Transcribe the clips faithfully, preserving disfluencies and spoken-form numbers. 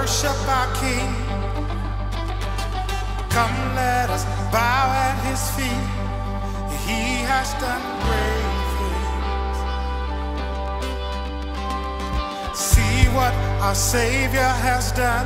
worship our King. Come, let us bow at his feet. He has done great things. See what our Savior has done.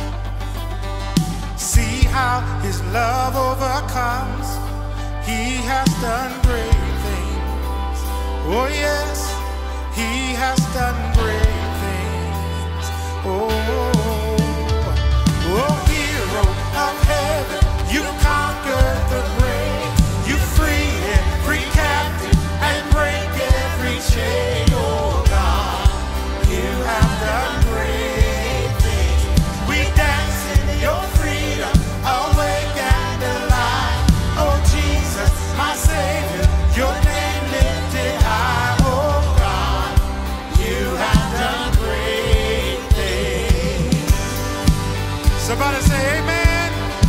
See how his love overcomes. He has done great things. Oh yes, he has done great things. Oh, oh, hero of heaven, you conquered the grave. You free every captive and break every chain. Oh God, you have done great things. We dance in your freedom, awake and alive. Oh Jesus, my Savior, your name lifted high. Oh God, you have done great things. Somebody say amen.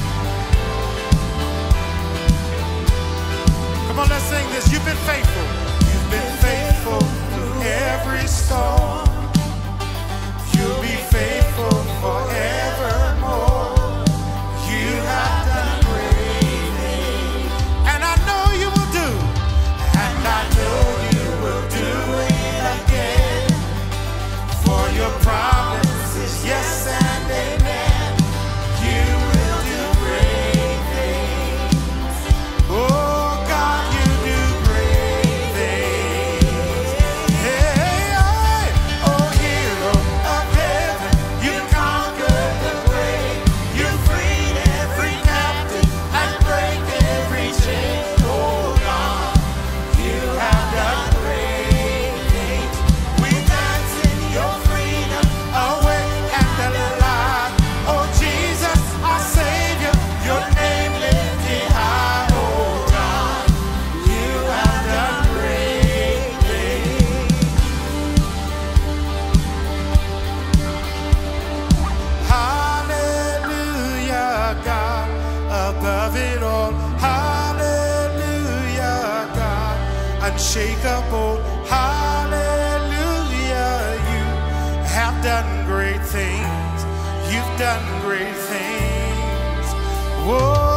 Come on, let's sing this. You've been faithful. You've been faithful through every storm. You'll be faithful forevermore. You have done great things. And I know you will do. And I know you will do it again. For your promise is yes and amen. You will do great things. Oh God, you do great things. Hey, hey, oh hero of heaven, you conquered the grave. You freed every captive and break every chain. Oh God, you have done great things. We dance in your freedom, awake and alive. Oh Jesus, our Savior, your name lifted high. Oh God, you have done great things. Hallelujah, God, above it all. Hallelujah, God, unshakable. Hallelujah, you have done great things. You've done great things. Whoa.